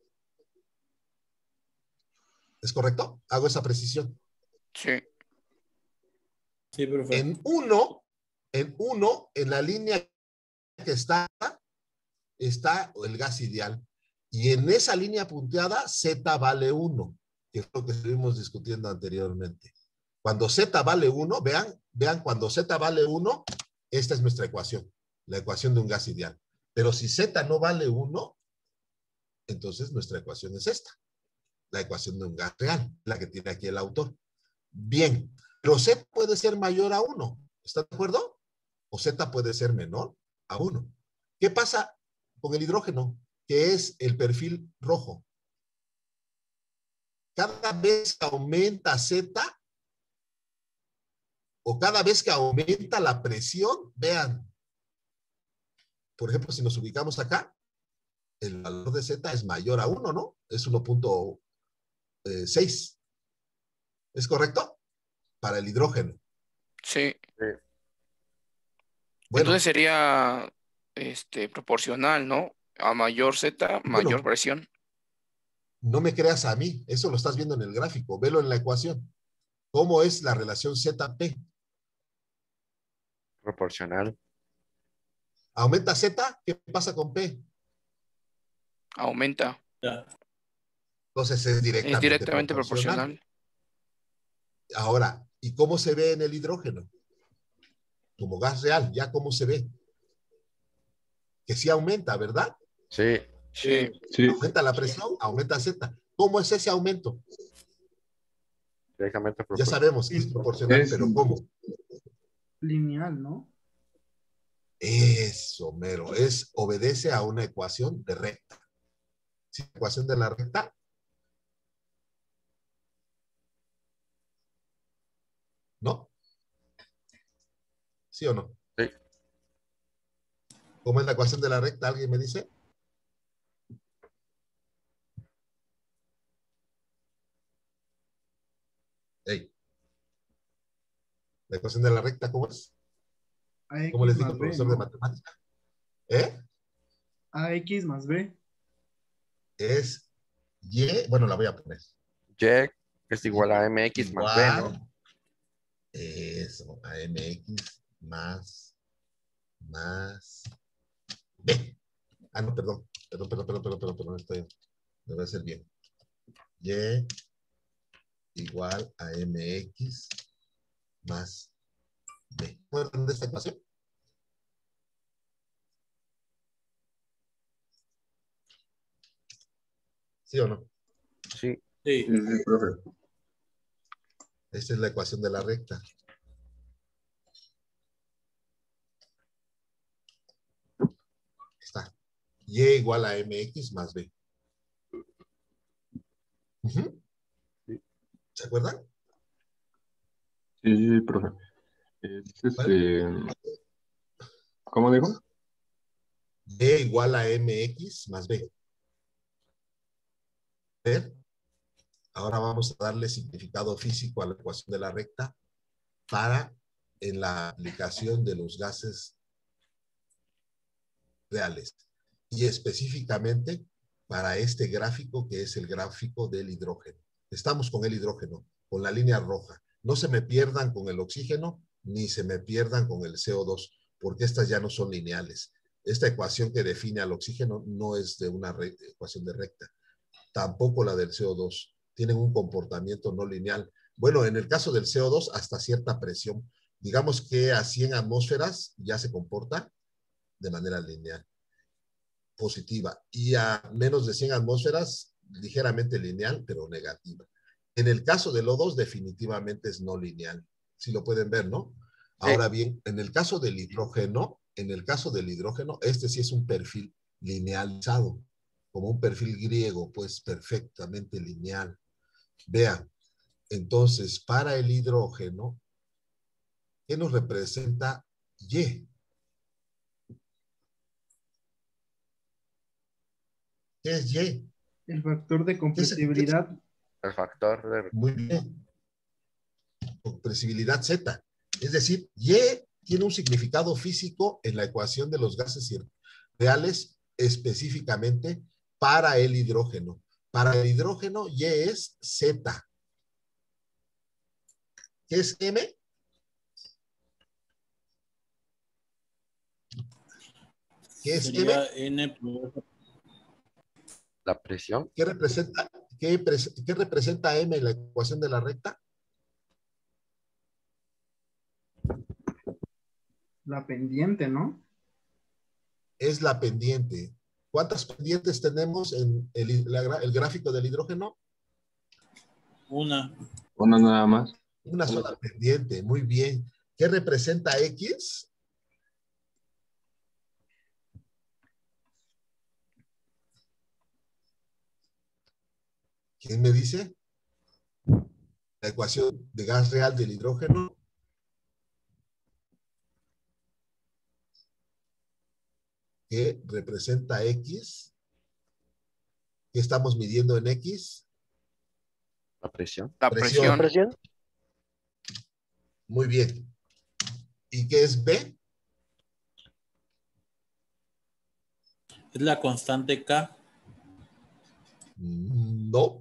¿Es correcto? Hago esa precisión. Sí. Sí, profe. En uno, en la línea que está el gas ideal. Y en esa línea punteada, Z vale 1, que es lo que estuvimos discutiendo anteriormente. Cuando Z vale 1, vean, cuando Z vale 1, esta es nuestra ecuación, la ecuación de un gas ideal. Pero si Z no vale 1, entonces nuestra ecuación es esta, la ecuación de un gas real, la que tiene aquí el autor. Bien, pero Z puede ser mayor a 1, ¿está de acuerdo? O Z puede ser menor a 1. ¿Qué pasa con el hidrógeno, que es el perfil rojo? Cada vez que aumenta Z, o cada vez que aumenta la presión, vean, por ejemplo, si nos ubicamos acá, el valor de Z es mayor a 1, ¿no? Es 1.6. ¿Es correcto? Para el hidrógeno. Sí. Bueno, Entonces sería proporcional, ¿no? A mayor Z, mayor presión. No me creas a mí, eso lo estás viendo en el gráfico, velo en la ecuación. ¿Cómo es la relación ZP? Proporcional. ¿Aumenta Z? ¿Qué pasa con P? Aumenta. Ya. Entonces es Es directamente proporcional. proporcional. Ahora, ¿y cómo se ve en el hidrógeno? Como gas real, ¿ya cómo se ve? Que sí aumenta, ¿verdad? Sí. Sí. Sí. Aumenta la presión, aumenta Z. ¿Cómo es ese aumento? Directamente Ya proporcional. sabemos que es proporcional, Es- pero ¿cómo? Lineal, ¿no? Eso, mero, obedece a una ecuación de recta. ¿Sí? Ecuación de la recta. ¿No? ¿Sí o no? Sí. ¿Cómo es la ecuación de la recta? ¿Alguien me dice? Hey. ¿La ecuación de la recta cómo es? ¿Cómo les AX dijo más el B, profesor de ¿no? matemática? ¿Eh? AX más B. Es Y, bueno, la voy a poner. Y es igual a MX más B, ¿no? Igual, eso, a MX más B. Ah, no, perdón, lo voy a hacer bien. Y igual a MX más B. ¿Recuerdan de esta ecuación? ¿Sí o no? Sí. Sí. Sí, profe. Esta es la ecuación de la recta. Está. Y igual a MX más B. Ujú. ¿Se acuerdan? Sí, profe. ¿Cómo dijo? Y igual a MX más B. ¿Ver? Ahora vamos a darle significado físico a la ecuación de la recta para en la aplicación de los gases reales. Y específicamente para este gráfico que es el gráfico del hidrógeno. Estamos con el hidrógeno, con la línea roja. No se me pierdan con el oxígeno, ni se me pierdan con el CO2, porque estas ya no son lineales. Esta ecuación que define al oxígeno no es de una ecuación de recta. Tampoco la del CO2. Tienen un comportamiento no lineal. Bueno, en el caso del CO2, hasta cierta presión. Digamos que a 100 atmósferas ya se comporta de manera lineal, positiva. Y a menos de 100 atmósferas, ligeramente lineal, pero negativa. En el caso del O2, definitivamente es no lineal. Si lo pueden ver, ¿no? Sí. Ahora bien, en el caso del hidrógeno, este sí es un perfil linealizado. como un perfil griego, pues perfectamente lineal. Vean, entonces, para el hidrógeno, ¿qué nos representa Y? ¿Qué es Y? El factor de compresibilidad. El factor de... Muy bien. Compresibilidad Z. Es decir, Y tiene un significado físico en la ecuación de los gases reales, específicamente para el hidrógeno. Para el hidrógeno, Y es Z. ¿Qué es M? ¿Qué es Sería M? N por... La presión. ¿Qué representa, qué representa M en la ecuación de la recta? La pendiente, ¿no? Es la pendiente. ¿Cuántas pendientes tenemos en el gráfico del hidrógeno? Una. Una nada más. Una sola pendiente, muy bien. ¿Qué representa X? ¿Quién me dice? La ecuación de gas real del hidrógeno. ¿Qué representa X? ¿Qué estamos midiendo en X? La presión. La presión. ¿Presión? Muy bien. ¿Y qué es B? Es la constante K. No.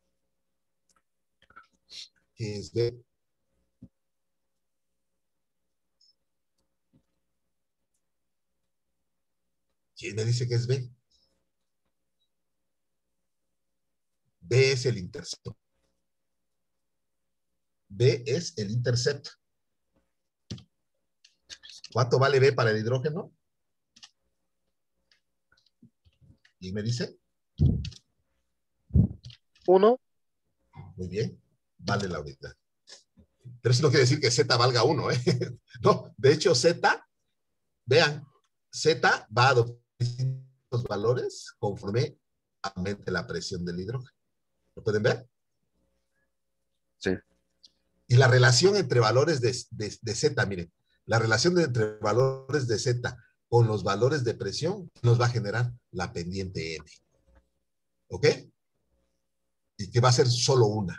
¿Qué es B? ¿Quién me dice que es B? B es el intercepto. B es el intercepto. ¿Cuánto vale B para el hidrógeno? ¿Y me dice? 1. Muy bien, vale la unidad. Pero eso no quiere decir que Z valga 1, ¿eh? No, de hecho Z, vean, Z va a adoptar distintos valores conforme aumente la presión del hidrógeno. ¿Lo pueden ver? Sí. Y la relación entre valores de Z, miren, la relación entre valores de Z con los valores de presión nos va a generar la pendiente M. ¿Ok? Y que va a ser solo una.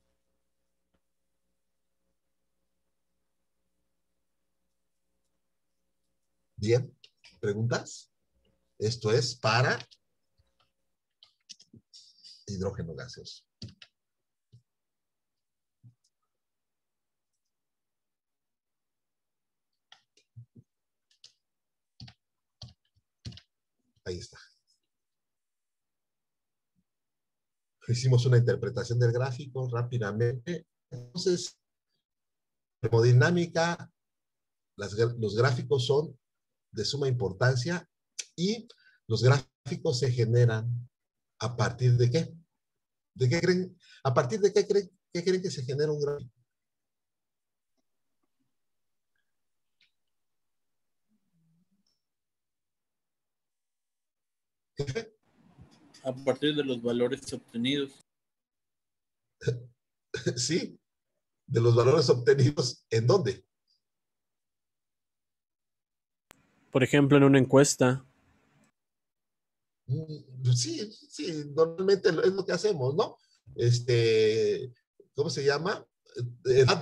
Bien, ¿preguntas? Esto es para hidrógeno gaseoso. Ahí está. Hicimos una interpretación del gráfico rápidamente. Entonces, termodinámica, los gráficos son de suma importancia y los gráficos se generan a partir de qué? ¿De qué creen? ¿A partir de qué creen que se genera un gráfico? ¿Jefe? A partir de los valores obtenidos. Sí, de los valores obtenidos, ¿en dónde? Por ejemplo, en una encuesta. Sí, sí, normalmente es lo que hacemos, ¿no? ¿Cómo se llama? Edad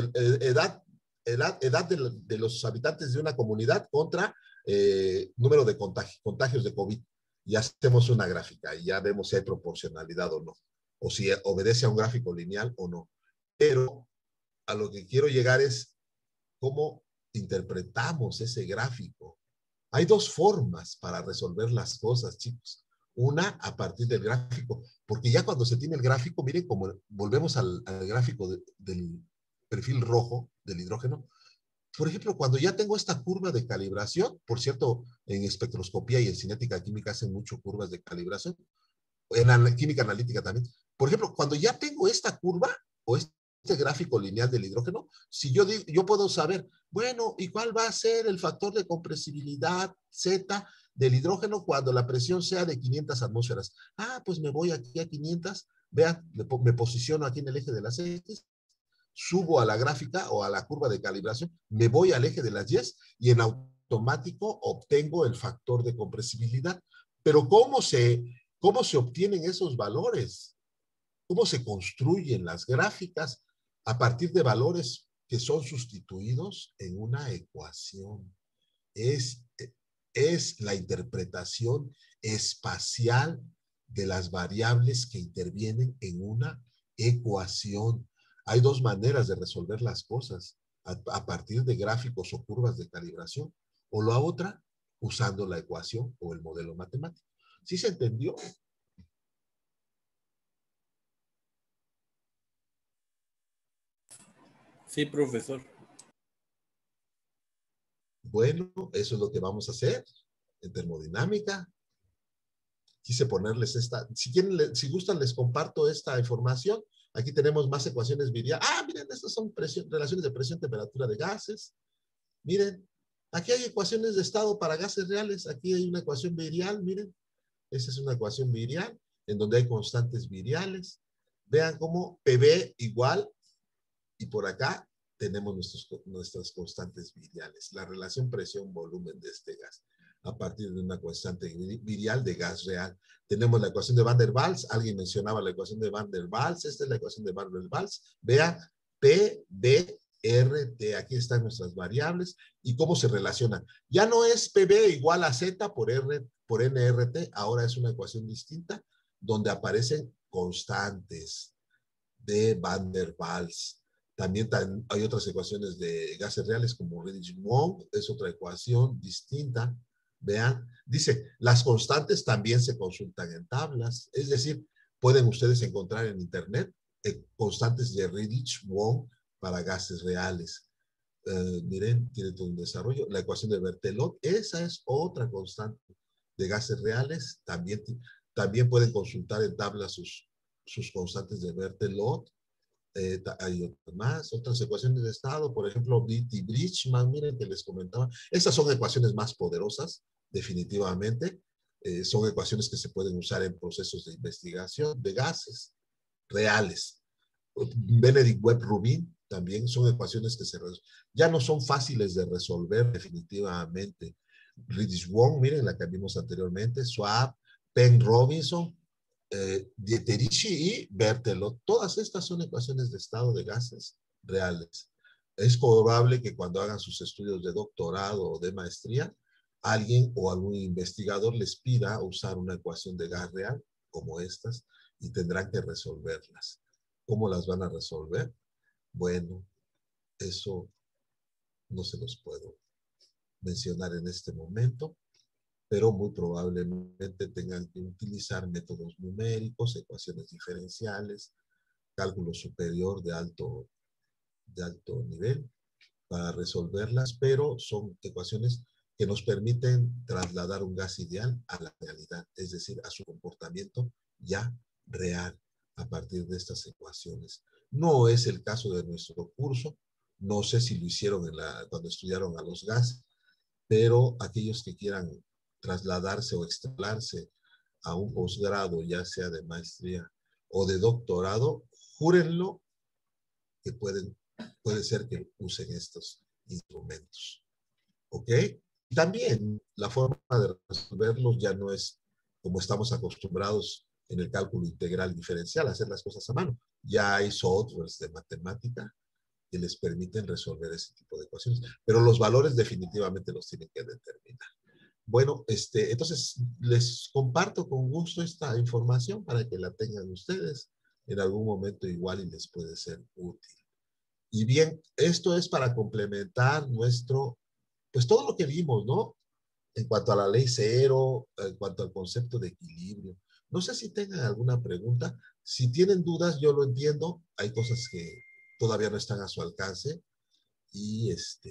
de los habitantes de una comunidad contra número de contagios de COVID. Y hacemos una gráfica y ya vemos si hay proporcionalidad o no, o si obedece a un gráfico lineal o no. Pero a lo que quiero llegar es cómo interpretamos ese gráfico. Hay dos formas para resolver las cosas, chicos. Una, a partir del gráfico, porque ya cuando se tiene el gráfico, miren, como volvemos al gráfico del perfil rojo del hidrógeno. Por ejemplo, cuando ya tengo esta curva de calibración, por cierto, en espectroscopía y en cinética química hacen mucho curvas de calibración, en química analítica también. Por ejemplo, cuando ya tengo esta curva o este gráfico lineal del hidrógeno, si yo digo, yo puedo saber, bueno, ¿y cuál va a ser el factor de compresibilidad Z del hidrógeno cuando la presión sea de 500 atmósferas. Ah, pues me voy aquí a 500, vean, me posiciono aquí en el eje de las X, subo a la gráfica o a la curva de calibración, me voy al eje de las Y y en automático obtengo el factor de compresibilidad. Pero ¿cómo se obtienen esos valores? ¿Cómo se construyen las gráficas a partir de valores que son sustituidos en una ecuación? Es la interpretación espacial de las variables que intervienen en una ecuación. Hay dos maneras de resolver las cosas, a partir de gráficos o curvas de calibración, o la otra, usando la ecuación o el modelo matemático. ¿Sí se entendió? Sí, profesor. Bueno, eso es lo que vamos a hacer en termodinámica. Quise ponerles esta, si quieren, si gustan, les comparto esta información. Aquí tenemos más ecuaciones viriales. Ah, miren, estas son relaciones de presión, temperatura de gases. Miren, aquí hay ecuaciones de estado para gases reales. Aquí hay una ecuación virial, miren. Esa es una ecuación virial, en donde hay constantes viriales. Vean cómo PV igual, y por acá tenemos nuestras constantes viriales. La relación presión-volumen de este gas, a partir de una constante virial de gas real. Tenemos la ecuación de Van der Waals. Alguien mencionaba la ecuación de Van der Waals. Esta es la ecuación de Van der Waals. Vea, P, B, R, T. Aquí están nuestras variables y cómo se relacionan. Ya no es PB igual a Z por NRT. Ahora es una ecuación distinta donde aparecen constantes de Van der Waals. También hay otras ecuaciones de gases reales como Redlich-Wong. Es otra ecuación distinta. Vean, dice, las constantes también se consultan en tablas. Es decir, pueden ustedes encontrar en internet constantes de Redlich-Wong para gases reales. Miren, tiene todo un desarrollo. La ecuación de Berthelot, esa es otra constante de gases reales. También pueden consultar en tablas sus constantes de Berthelot. Hay otras ecuaciones de estado, por ejemplo, Beatty-Bridgman, miren que les comentaba. Estas son ecuaciones más poderosas, definitivamente. Son ecuaciones que se pueden usar en procesos de investigación de gases reales. Benedict Webb-Rubin también son ecuaciones que ya no son fáciles de resolver definitivamente. Redlich-Wong, miren la que vimos anteriormente, Schwab, Penn-Robinson, Dieterichi y Berthelot. Todas estas son ecuaciones de estado de gases reales. Es probable que cuando hagan sus estudios de doctorado o de maestría, alguien o algún investigador les pida usar una ecuación de gas real como estas y tendrán que resolverlas. ¿Cómo las van a resolver? Bueno, eso no se los puedo mencionar en este momento, pero muy probablemente tengan que utilizar métodos numéricos, ecuaciones diferenciales, cálculo superior de alto nivel para resolverlas, pero son ecuaciones que nos permiten trasladar un gas ideal a la realidad, es decir, a su comportamiento ya real a partir de estas ecuaciones. No es el caso de nuestro curso, no sé si lo hicieron cuando estudiaron a los gases, pero aquellos que quieran trasladarse o extrapolarse a un posgrado, ya sea de maestría o de doctorado, júrenlo que puede ser que usen estos instrumentos. ¿Ok? También la forma de resolverlos ya no es como estamos acostumbrados en el cálculo integral diferencial, hacer las cosas a mano. Ya hay softwares de matemática que les permiten resolver ese tipo de ecuaciones, pero los valores definitivamente los tienen que determinar. Bueno, entonces les comparto con gusto esta información para que la tengan ustedes en algún momento igual y les puede ser útil. Y bien, esto es para complementar pues todo lo que vimos, ¿no? En cuanto a la ley cero, en cuanto al concepto de equilibrio. No sé si tengan alguna pregunta. Si tienen dudas, yo lo entiendo. Hay cosas que todavía no están a su alcance. Y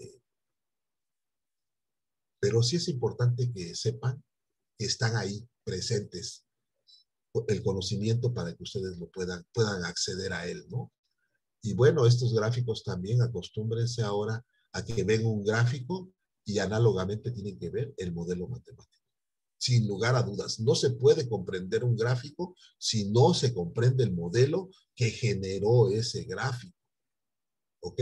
pero sí es importante que sepan que están ahí presentes el conocimiento para que ustedes lo puedan acceder a él, ¿no? Y bueno, estos gráficos también acostúmbrense ahora a que ven un gráfico y análogamente tienen que ver el modelo matemático. sin lugar a dudas. No se puede comprender un gráfico si no se comprende el modelo que generó ese gráfico. ¿Ok?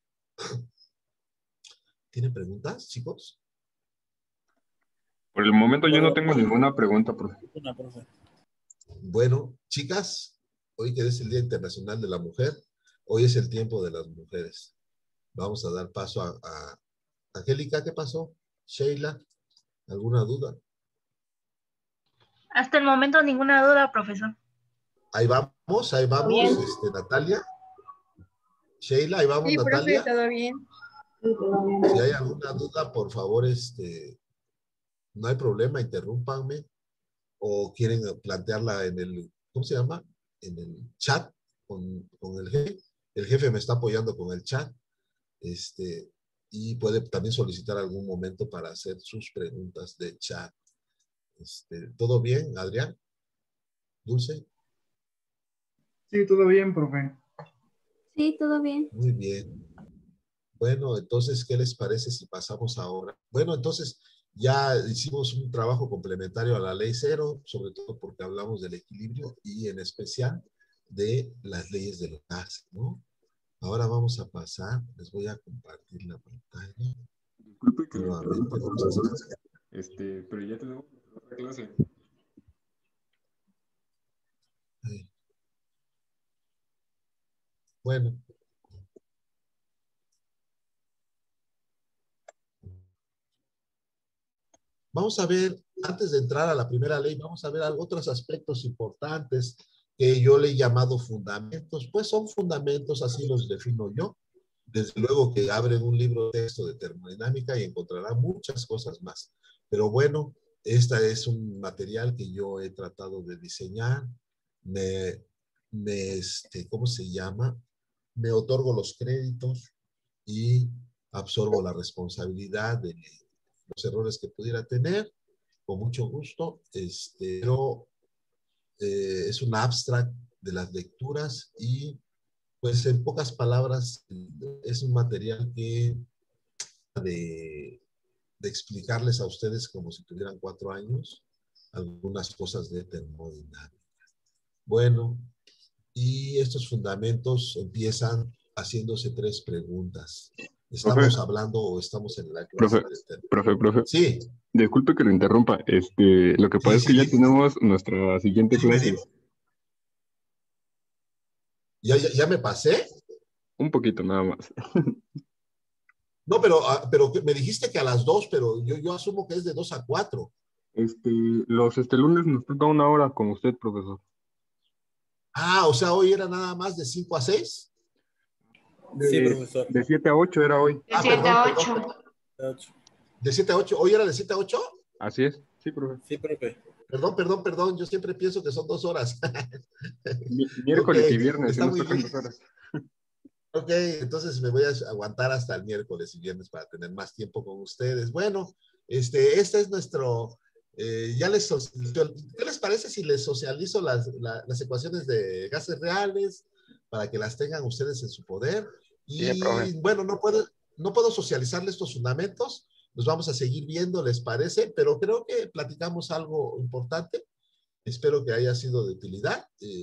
¿Tienen preguntas, chicos? Por el momento yo no tengo ninguna pregunta, profe. Una, profe. Bueno, chicas, hoy que es el Día Internacional de la Mujer, hoy es el tiempo de las mujeres. Vamos a dar paso a Angélica, ¿qué pasó? Sheila, ¿alguna duda? Hasta el momento ninguna duda, profesor. Ahí vamos, Bien. Natalia. Sheila, ahí vamos, Sí, profe, Natalia. todo bien. Si hay alguna duda, por favor, no hay problema, interrúmpanme. O quieren plantearla en el, ¿cómo se llama? En el chat con el jefe. El jefe me está apoyando con el chat. Y puede también solicitar algún momento para hacer sus preguntas de chat. ¿Todo bien, Adrián? ¿Dulce? Sí, todo bien, profe. Sí, todo bien. Muy bien. Bueno, entonces, ¿qué les parece si pasamos ahora? Bueno, entonces, ya hicimos un trabajo complementario a la ley cero, sobre todo porque hablamos del equilibrio y en especial de las leyes del gas, ¿no? Ahora vamos a pasar, les voy a compartir la pantalla. Disculpe que Nuevamente. pero ya tenemos otra clase. Bueno. Vamos a ver, antes de entrar a la primera ley, vamos a ver otros aspectos importantes que yo le he llamado fundamentos. Pues son fundamentos, así los defino yo. Desde luego que abren un libro de texto de termodinámica y encontrarán muchas cosas más. Pero bueno, esta es un material que yo he tratado de diseñar. ¿Cómo se llama? Me otorgo los créditos y absorbo la responsabilidad de los errores que pudiera tener, con mucho gusto, pero es un abstract de las lecturas y pues en pocas palabras es un material que de explicarles a ustedes como si tuvieran 4 años algunas cosas de termodinámica. Bueno, y estos fundamentos empiezan haciéndose 3 preguntas. ¿Estamos hablando o estamos en la clase? Profe. Sí. Disculpe que lo interrumpa. Lo que pasa es que ya tenemos nuestra siguiente clase. ¿Ya me pasé? Un poquito nada más. No, pero me dijiste que a las 2, pero yo asumo que es de 2 a 4. Los lunes nos toca 1 hora con usted, profesor. Ah, o sea, hoy era nada más de 5 a 6. Sí, profesor. De 7 a 8 era hoy. De 7 a 8. ¿De 7 a 8? ¿Hoy era de 7 a 8? Así es. Sí, profe. Sí, profe. Perdón. Yo siempre pienso que son 2 horas. Miércoles Okay, y viernes. Está muy bien. 2 horas. Ok, entonces me voy a aguantar hasta el miércoles y viernes para tener más tiempo con ustedes. Bueno, este es nuestro... ¿qué les parece si les socializo las ecuaciones de gases reales para que las tengan ustedes en su poder? Y bueno, no puedo socializarles estos fundamentos, los vamos a seguir viendo, ¿les parece? Pero creo que platicamos algo importante, espero que haya sido de utilidad,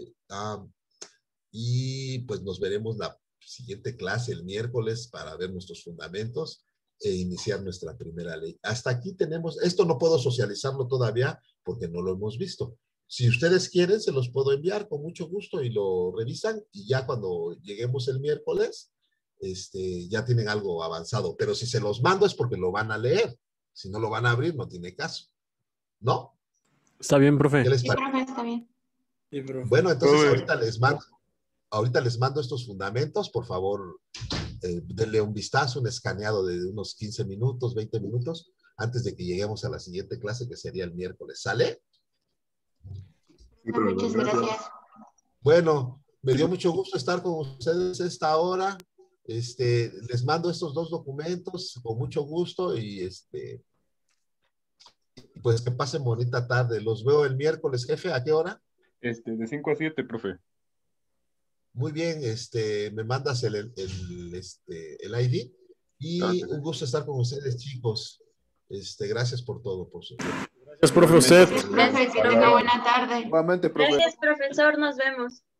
y pues nos veremos la siguiente clase el miércoles para ver nuestros fundamentos e iniciar nuestra primera ley. Hasta aquí tenemos, esto no puedo socializarlo todavía porque no lo hemos visto. Si ustedes quieren, se los puedo enviar con mucho gusto y lo revisan y ya cuando lleguemos el miércoles, ya tienen algo avanzado. Pero si se los mando es porque lo van a leer. Si no lo van a abrir, no tiene caso. ¿No? Está bien, profe. ¿Qué les Sí, parece? profe, está bien. Sí, profe. Bueno, entonces ahorita les mando estos fundamentos. Por favor, denle un vistazo, un escaneado de unos 15 minutos, 20 minutos, antes de que lleguemos a la siguiente clase, que sería el miércoles. ¿Sale? Muchas gracias. Bueno, me dio mucho gusto estar con ustedes a esta hora. Les mando estos 2 documentos con mucho gusto y pues que pasen bonita tarde. Los veo el miércoles, jefe. ¿A qué hora? De 5 a 7, profe. Muy bien, me mandas el ID y un gusto estar con ustedes, chicos. Gracias por todo, por su tiempo. Gracias, profe, usted. Profe, que tenga buena tarde. Igualmente, profe. Gracias, profesor. Nos vemos.